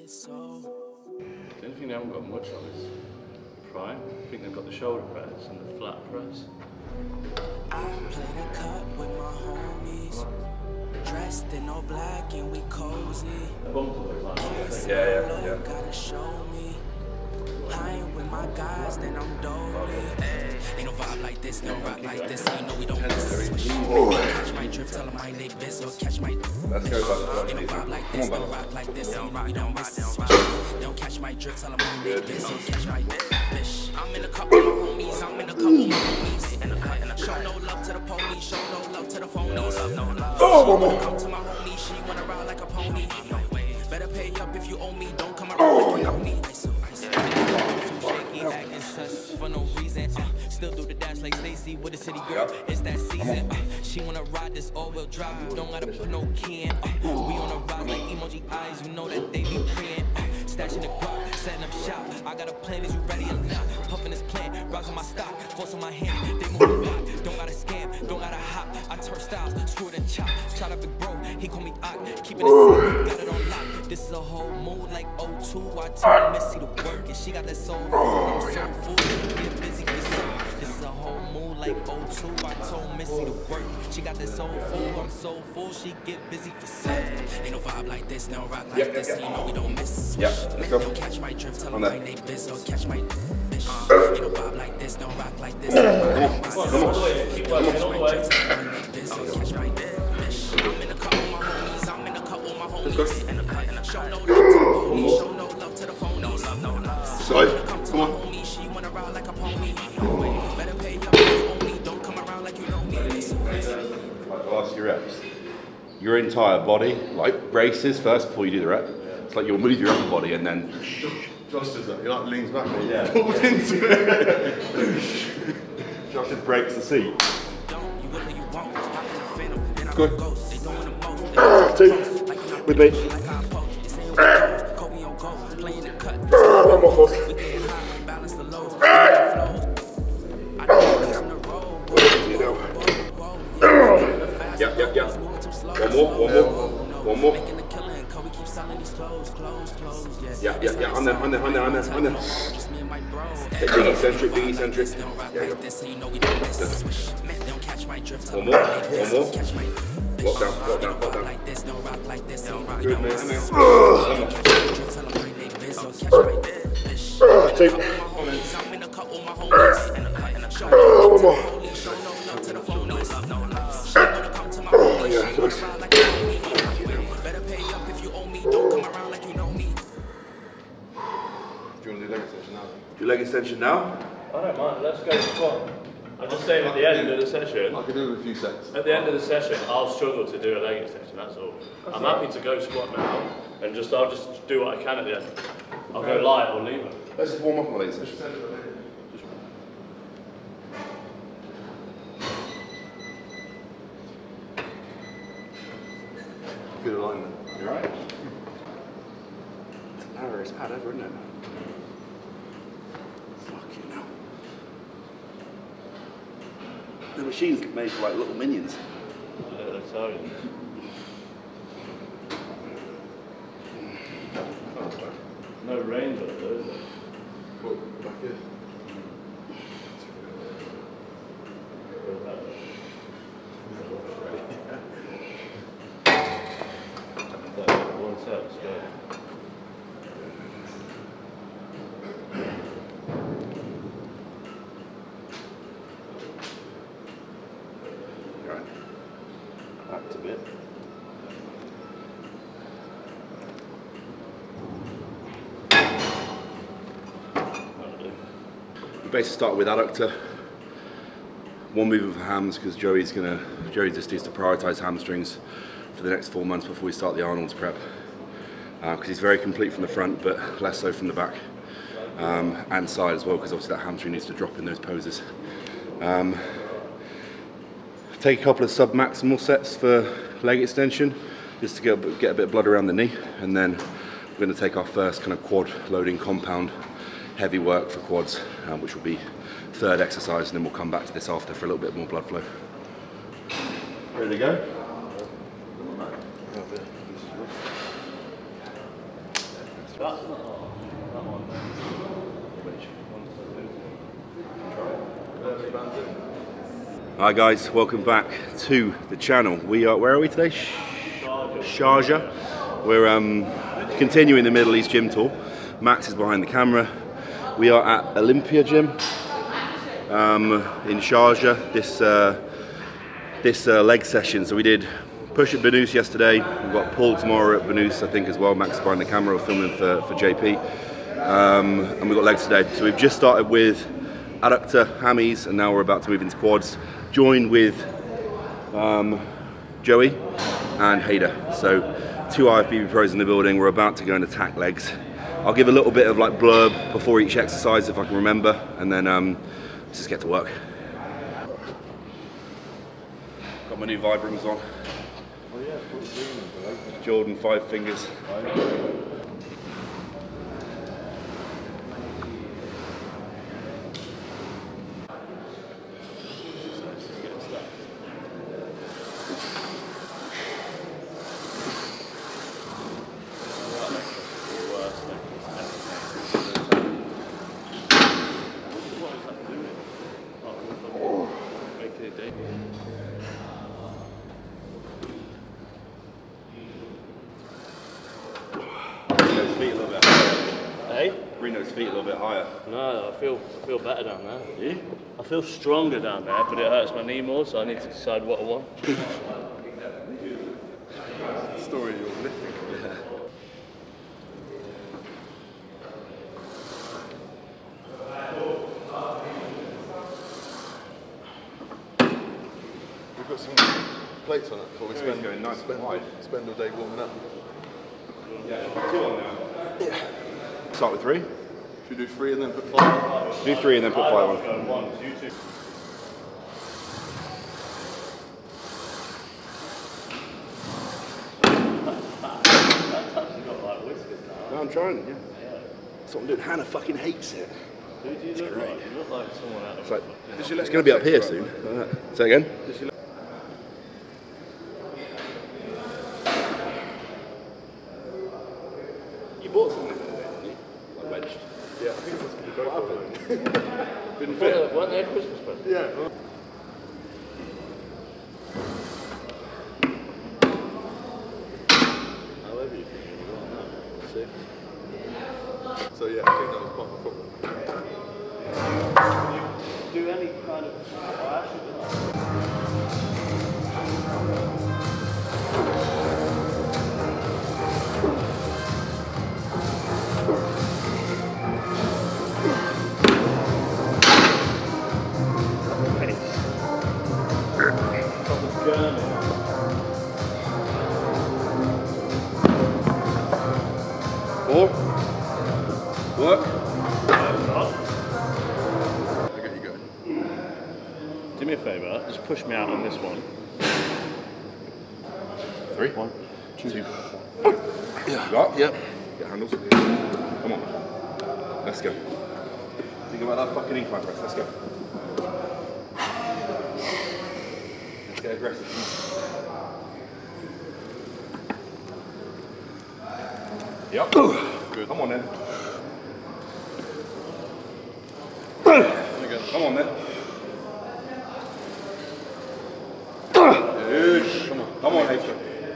The only thing they haven't got much of is prime. I think they've got the shoulder press and the flat press. I played a cut with my homies, dressed in all black and we cozy. Yeah. Gotta show me. I ain't with my guys, then I'm dolly. Ain't no vibe like this, no rock like this. You know we don't miss. Catch my drift, tell them I ain't they biz or catch my. Let's go. Ain't no vibe like this, no rock like this. You know we don't miss. Don't catch my drift, tell them I ain't they biz or catch my bitch. I'm in a couple of homies, I'm in a couple of homies. And show no love to the police, show no love to the phonies. No love. Come to my homie, she wanna ride like a pony. Better pay up if you owe me, don't come around with no need. Acting sus for no reason. Still do the dash like Stacy with a city girl. It's that season. She wanna ride this all-wheel drive. Don't gotta put no key in. We on a ride like emoji eyes. You know that they be praying. Stashing the guap, setting up shop. I got a plan. Is you ready or not? Puffing this plan, rising my stock, force on my hand. They moving back. Don't gotta scam, don't gotta hop. I turn styles, screw it and chop. Shout out big bro, he call me Ock. Keeping it safe, got it on lock. This is a whole mood like O2. I told Missy to work and she got that soul food. I'm so full, get busy for serving. This is a whole mood like O2. I told Missy to work. She got that soul food. I'm so full, she get busy for serving. Ain't no vibe like this, no rock like this. You know we don't miss. Don't catch my drift, tell them I ain't they biz or catch my bitch. Ain't no vibe like this, no rock like this. Keep watching all the way. I'm in a couple of my homies, I'm in a couple of my homies. And show no love to the police, show no love to the phonies. No love. Side, come on. Homie, she wanna ride like a pony. Better pay up if you owe me, don't come around like you know me. The last few reps. Your entire body, like braces first before you do the rep. It's like you'll move your upper body and then. Josh does that. He like leans back and Yeah. pulls into it. Josh just breaks the seat. Good. Two. With me. One more force. Yep. One more. Yeah. On there. Big eccentric. Yeah. One more. Walk down. Good, man. Two. One more. Yeah, good. Better pay up if you owe me, don't come around like you know me. Do you want to do leg extension now? Do leg extension now? I don't mind, let's go squat. I'm just saying at the end of the session, I can do it in a few sets. at the end of the session, I'll struggle to do a leg extension, that's all. I'm happy to go squat now, and I'll just do what I can at the end. I'll go light or leave it. Let's just warm up on the leg extension. Good alignment. You alright? It's the narrowest pad ever, isn't it? Fucking hell. The machine's made for like little minions. Yeah, they're Italians. No range up there, is there? Well, back here. One set, let's go. Right. Back a bit. We basically start with adductor. One movement for hams because Joey just needs to prioritise hamstrings for the next 4 months before we start the Arnold's prep. Because he's very complete from the front, but less so from the back and side as well, because obviously that hamstring needs to drop in those poses. Take a couple of sub-maximal sets for leg extension, just to get a bit of blood around the knee, and then we're going to take our first kind of quad loading compound heavy work for quads, which will be third exercise, and then we'll come back to this after for a little bit more blood flow. Ready to go? That's not that one. Which one's Hi guys, welcome back to the channel. We are, where are we today? Sharjah. We're continuing the Middle East gym tour. Max is behind the camera. We are at Olympia Gym in Sharjah. This leg session. So we did push at Banus yesterday. We've got pull tomorrow at Banus, I think, as well. Max is behind the camera, we're filming for JP. And we've got legs today. So we've just started with adductor, hammies, and now we're about to move into quads. Joined with Joey and Hader. So 2 IFBB pros in the building. We're about to go and attack legs. I'll give a little bit of like blurb before each exercise if I can remember, and then let's just get to work. Got my new Vibrams on. Oh yeah, Jordan 5 fingers. Bring those feet a little bit higher. No, I feel better down there. Yeah? I feel stronger down there, but it hurts my knee more, so I need to decide what I want. story you're lifting. Yeah. We've got some plates on it before we spend going nice and wide. Spend all day warming up. Yeah, 2 on now. Yeah. Start with 3. Should we do 3 and then put 5? Do 3 and then put 5 on. 1, 2, 2. No, I'm trying, yeah. That's what I'm doing. Hannah fucking hates it. Who do you look like? You look like someone out of It's like, it's going to be up here soon. Say again? You bought something, didn't you? Like wedged. Yeah, I think it's supposed to be both of them. Didn't fit. Weren't they a Christmas present? Yeah. However you think you want that. 6. So yeah, I think that was part of the problem. Do any kind of Work. I get you going. do me a favour, just push me out on this one. 3. 1, 2. Yeah. Got? Yep. Get handles. Come on. Let's go. Think about that fucking incline press. Let's go. Let's get aggressive. Yep. Good. Come on then. Come on then. Good. Come on. Come on, Hector.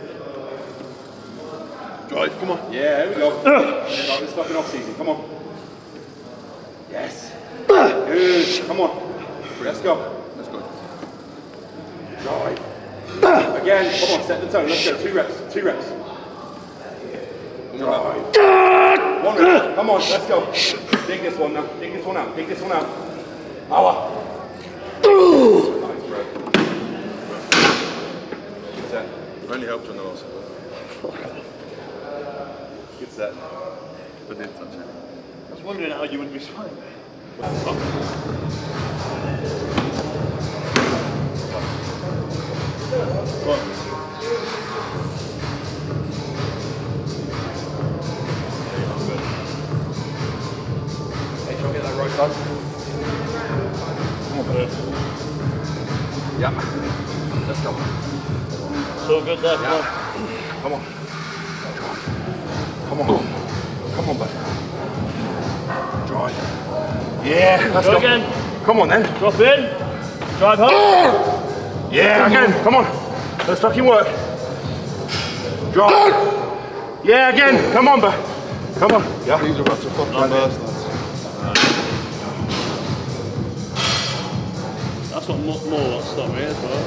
Drive, come on. Yeah, here we go. Start this fucking off season. Come on. Yes. Good. Come on. Let's go. Let's go. Drive. Again. Come on. Set the tone. Let's go. 2 reps. 2 reps. Drive. 1 rep. Come on. Let's go. Dig this one now. Dig this one out. Dig this one out. Power. Nice, bro. Good set. Only helped on the last one. Good set. But didn't touch it. I was wondering how you would respond. Hey, try to get that right side. Come on, buddy. Yeah. Let's go. So good there, Yeah. Come on. Come on. Come on, bud. Drive. Yeah, let's go. Again. Come on then. Drop in. Drive home. Yeah, again. Come on. Let's fucking work. Drive. Yeah, again. Come on, bud. Come on. Yeah. These are about to fucking burst, lads. That's what more what's stopped me as well.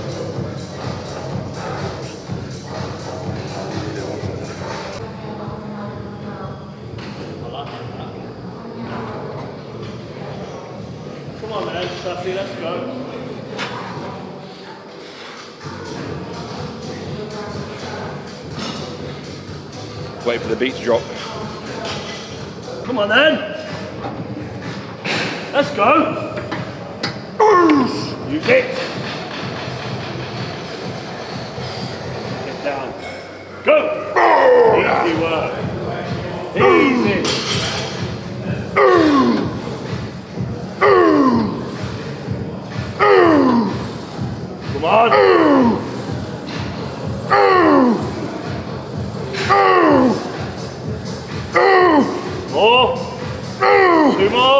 Come on then, Sassy, let's go. Wait for the beat to drop. Come on then. Let's go. You hit. Get down. Go. Easy work. Easy. Come on. More. 2 more.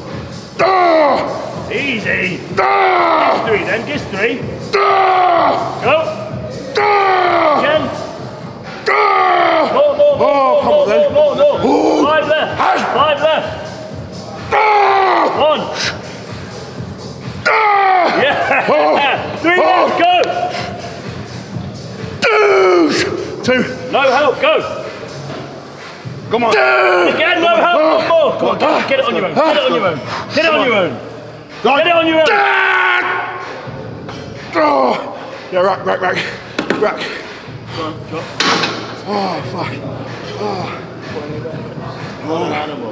Easy. Gives 3 then, gives 3. Go. Again. More. More. 5 left. 5 left. 1. Yeah. 3 left, go. 2. No help, go. Come on. Again, no help, one more. Come on, get it on your own. Get it on your own. Get it on your own. Get it on your own. Oh. Yeah, rack. Go on, drop. Oh, fuck. What an animal.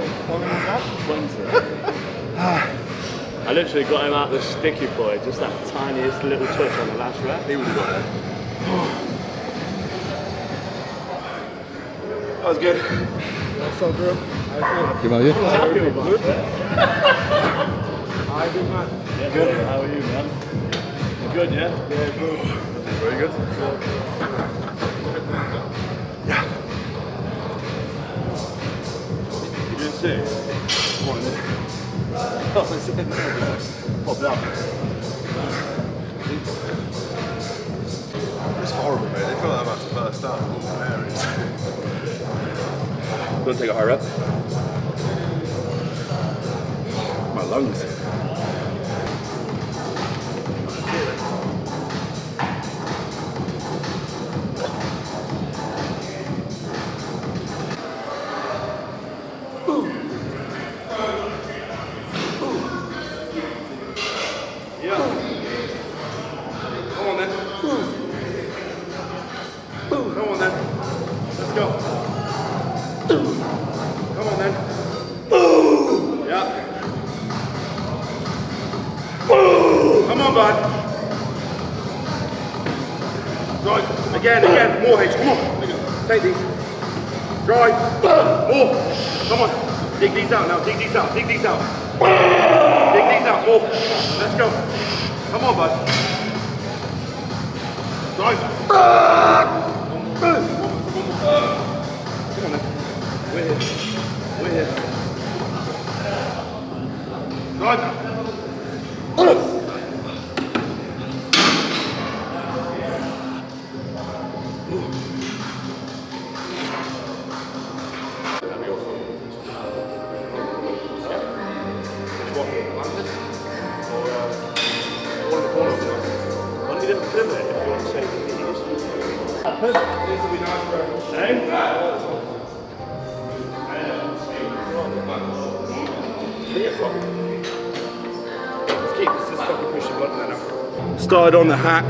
20. I literally got him out the sticky point, just that tiniest little touch on the last rep. He would have got it. That was good. That's so good. Happy about you? Happy with that. Hi, good man. Yeah, good. How are you, man? You good, yeah? Yeah, good. Very good. Yeah. You doing 6? Come on, then. Pop it up. It's horrible, mate. They feel like I'm about to burst out in all areas. Gonna take a high rep. My lungs. Yeah. Come on then. Come on then. Let's go. Come on then. Yeah. Come on, bud. Right. Again. More H. Come on. Take these. Drive. More. Come on. Dig these out now. Dig these out. Dig these out. More. Let's go. Come on, bud. Drive. Come on then. We're here. Drive. Started on the hack.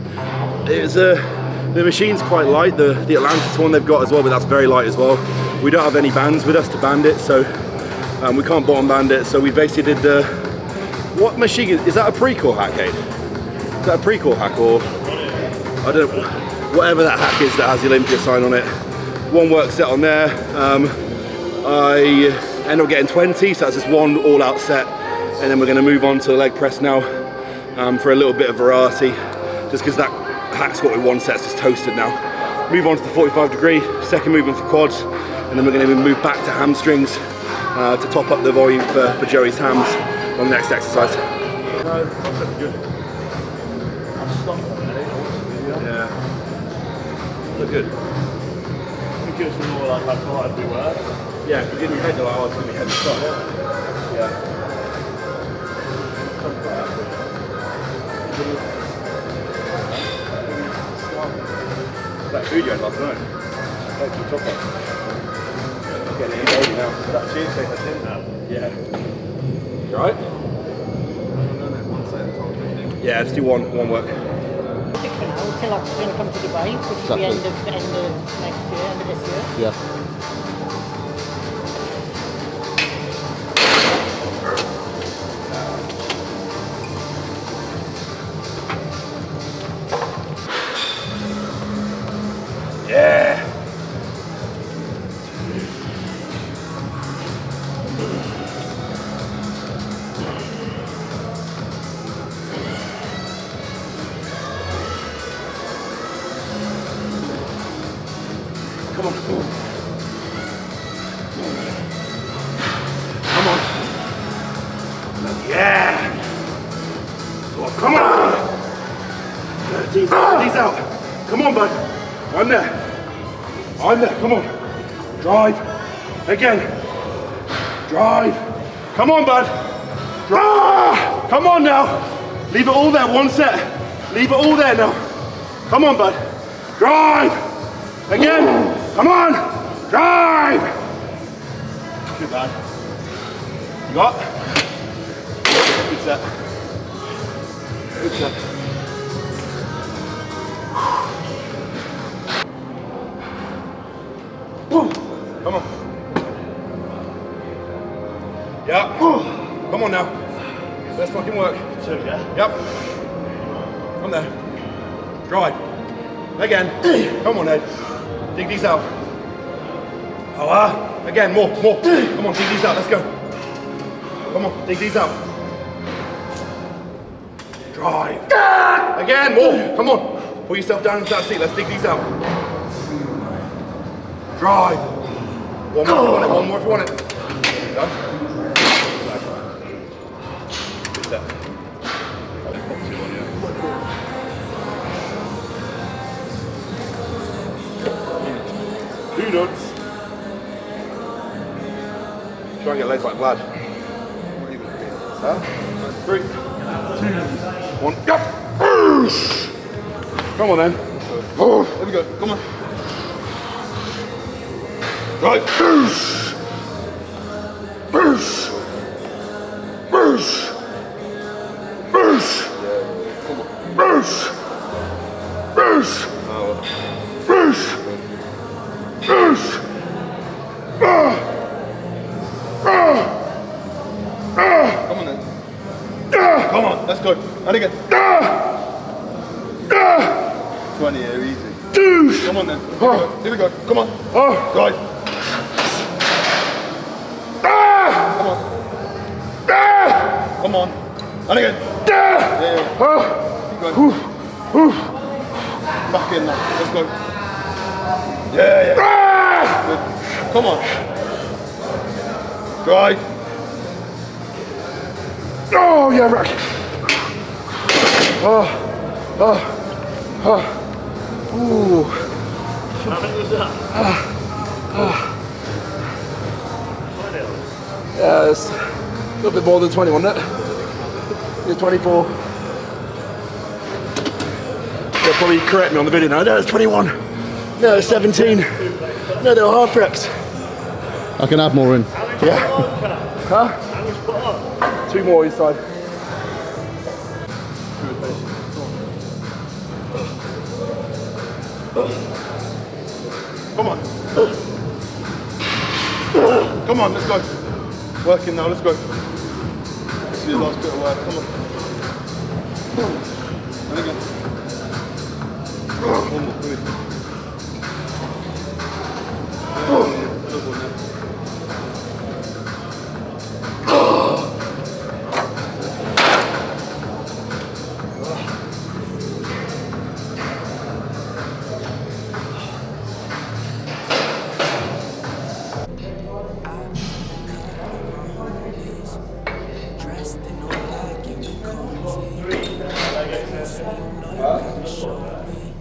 The machine's quite light, the Atlantis one they've got as well, but that's very light as well. We don't have any bands with us to band it, so we can't bottom band it. So we basically did the, what machine is that? A Precor hack, Aid? Is that a Precor hack, or I don't know, whatever that hack is that has the Olympia sign on it. One work set on there. I end up getting 20, so that's just one all-out set, and then we're going to move on to the leg press now for a little bit of variety, just because that hack squat with one set's just toasted now. move on to the 45-degree, second movement for quads, and then we're going to move back to hamstrings to top up the volume for Joey's hams on the next exercise. No, that's good. I'll stop that. Yeah. Look good. It gives me more like I thought I'd be worse. Yeah, if you get your head like, oh, it's going to be head to stop. Yeah. That food you had last night. Thanks for the top up. Getting it baby now. That cheese steak I didn't have. Yeah. You alright? Yeah, let's do one work. For now, till October come to Dubai, which will be end of next year, end of this year. Yeah. Yeah. Come on. Come on. Yeah. Oh, come on. These out. Come on, bud. I'm there. I'm there. Come on. Drive. Again. Drive. Come on, bud. Drive. Come on now. Leave it all there. One set. Leave it all there now. Come on, bud. Drive. Again. Come on. Drive. Good, bad. You got? Good set. Good set. Come on. Yeah. Come on now. Let's fucking work. Two, yeah? Yep. Come there. Drive. Again. Come on, Ed. Dig these out. Oh, again, more. Come on, dig these out. Let's go. Come on, dig these out. Drive. Again, more. Come on. Put yourself down into that seat. Let's dig these out. Drive. One more if you want it. One more if you want it. Done. Good set. Two nuts. Try and get legs like Vlad. Huh? 3, 2, 1, go! Come on then. There we go. Come on. Right. Boosh. Boosh. Boosh. Boosh. Boosh. Boosh. Boosh. Boosh. Come on then. Come on, let's go. And again. 20 here, easy. Come on then. Here we go. Come on. Right. Come on. Come on. And again. Yeah. Keep going. Back in now. Let's go. Yeah. Good. Come on. Drive. Oh, yeah, right. Ooh. How many was that? Yeah, it's a little bit more than 20, wasn't it? It's 24. They'll probably correct me on the video now. No, it's 21. No, it's 17. No, they were half reps. I can add more in. Yeah. Huh? How much put on? 2 more inside. Come on. Come on, let's go. Working now, let's go. This is your last bit of work, come on. And again. One more, please. Another one there. squat now.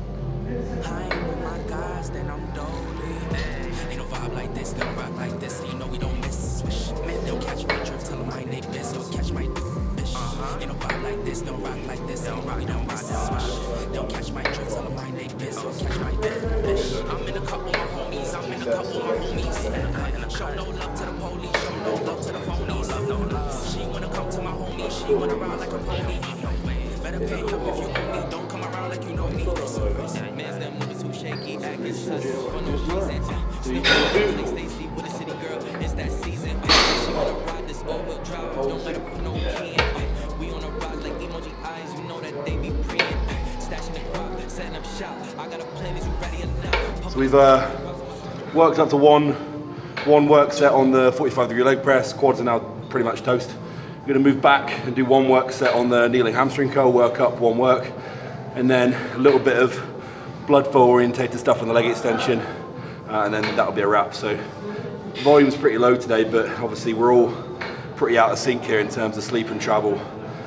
I ain't with my guys, then I'm dolly. Ain't no vibe like this, don't rock like this, so you know we don't miss. Man, they'll catch my drift, tell them I ain't they bitch, so catch my bitch. Ain't no vibe like this, don't rock like this, so you know we don't miss. Don't catch my drift, tell them I ain't they bitch, so catch my bitch. I'm in a couple of my homies, I'm in a couple of my homies. Show no love to the police, show no love to the phonies. No love. She wanna come to my homie, she wanna ride like a pony. Better pay up if you owe me, don't come around like you know me. Man's them moving too shaky, acting sus for no reason. Still like Stacy with a city girl, it's that season. She wanna ride this all-wheel drive, don't let her put no key in. We on a rise like emoji eyes, you know that they be preying. Stashing the crop, setting up shop. I got a plan, is you ready enough? So we've worked up to one work set on the 45-degree leg press. Quads are now pretty much toast. We're going to move back and do one work set on the kneeling hamstring curl, work up one work, and then a little bit of blood flow orientated stuff on the leg extension, and then that'll be a wrap. So volume's pretty low today, but obviously we're all pretty out of sync here in terms of sleep and travel.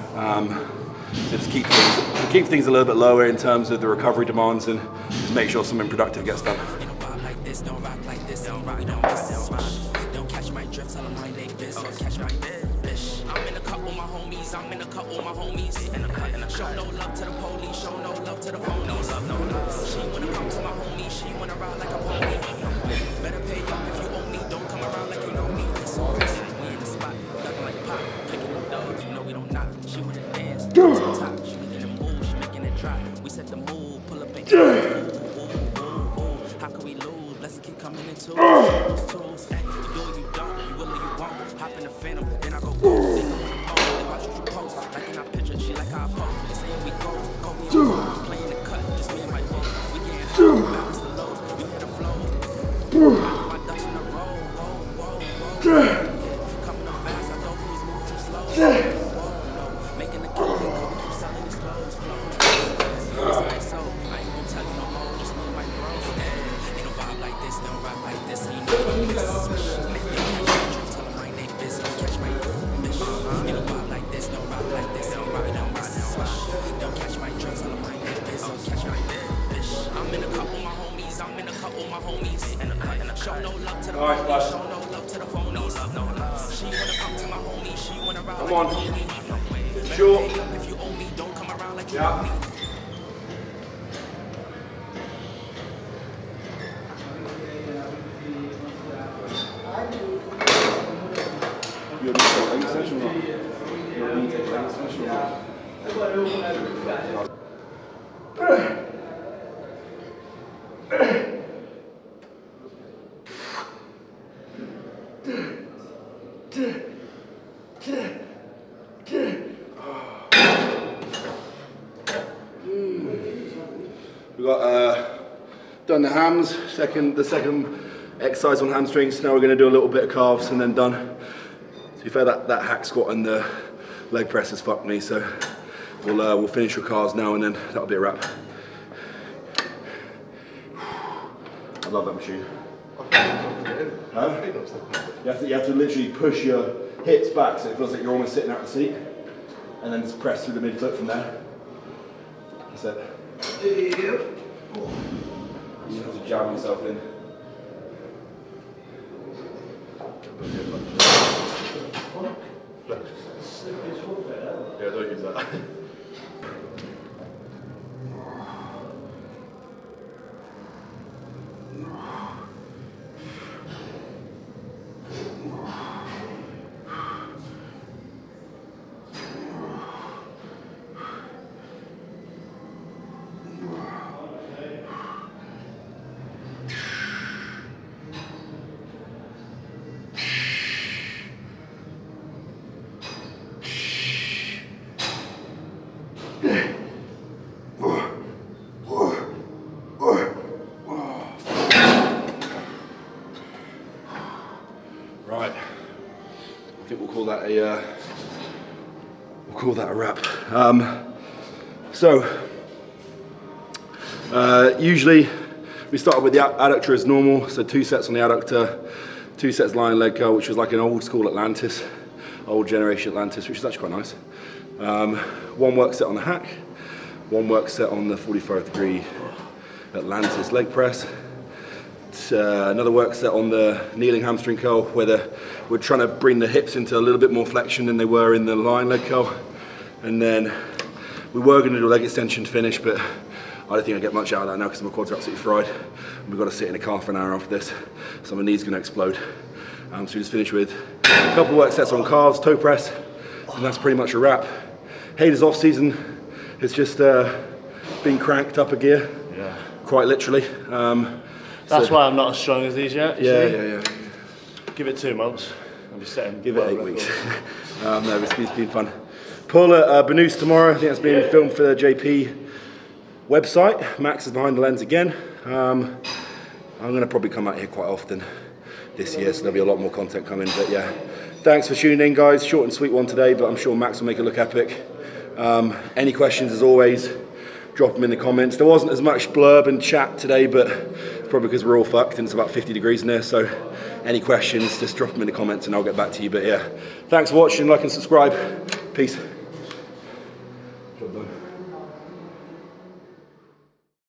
So just keep things a little bit lower in terms of the recovery demands, and just make sure something productive gets done. Don't rock like this, don't rock, don't rock. Don't catch my drift, tell them I ain't this, or catch my bitch. I'm in a couple with my homies, I'm in a couple with my homies. And show no love to the police, show no love to the phonies. No love. She wanna come to my homie, she wanna ride like a pony. Better pay up if you owe me, don't come around like you know me. We in the spot, ducking like pop, kicking the doors, you know we don't knock. She wanna dance, top, she making it move, she making it drop. We set the mood, pull up and how can we lose? Let's keep coming into tools. Hey, you do or you don't, you will or you won't. Hop in the Phantom, then I go boom. They watch what you post, like in our picture, she like how I post. They say we go, Kobe, playing the cut, just me and my boat. We getting high, balance the lows, you hit the flow. My ducks in a row, coming up fast, I thought we was moving too slow. Making the kill, Kobe keep selling these clothes. It's my soul, I ain't gonna tell you no more, just me and my bros. Ain't no vibe like this, don't rock like this, so you know we don't miss. They catch my drift, tell them I ain't they bitch, so catch my bitch. Ain't no vibe like this, don't rock like this, don't rock, don't miss. Don't catch my drift, tell them I ain't they bitch, so catch my bitch. I'm in a couple with my homies, I'm in a couple with my homies. And show no love to the police, show no love to the phonies. No love. She wanna come to my homie, she wanna ride like a pony. Sure. If you owe me, don't come around like you know me. You're going to take leg extension or not? You're going to take leg extension or not? We got done the hams, the second exercise on hamstrings. Now we're going to do a little bit of calves and then done. To be fair, that hack squat and the leg press has fucked me, so we'll finish with calves now and then that'll be a wrap. I love that machine. Huh? You have to literally push your hips back so it feels like you're almost sitting out the seat, and then just press through the midfoot from there. That's it. You have to jam yourself in. Yeah, don't use that. Right, I think we'll call that a wrap. Usually we start with the adductor as normal, so 2 sets on the adductor, 2 sets lying leg curl, which was like an old school Atlantis, old generation Atlantis, which is actually quite nice. 1 work set on the hack, One work set on the 45-degree Atlantis leg press. Another work set on the kneeling hamstring curl, where we're trying to bring the hips into a little bit more flexion than they were in the lying leg curl. And then we were going to do a leg extension finish, but I don't think I get much out of that now because my quads are absolutely fried. And we've got to sit in a car for an hour after this, so my knee's going to explode. So we just finished with a couple of work sets on calves, toe press, and that's pretty much a wrap. Hayder's off season has just been cranked up a gear, quite literally. That's why I'm not as strong as these yet. Yeah. Give it 2 months. I'll be setting. Give it 8 weeks. No, it's been fun. Paul at Benoist tomorrow. I think that's being filmed for the JP website. Max is behind the lens again. I'm going to probably come out here quite often this year, so there'll be a lot more content coming. But yeah, thanks for tuning in, guys. Short and sweet one today, but I'm sure Max will make it look epic. Any questions, as always, drop them in the comments. There wasn't as much blurb and chat today, but it's probably because we're all fucked and it's about 50 degrees in there. So any questions, just drop them in the comments and I'll get back to you. But yeah, thanks for watching, like and subscribe. Peace.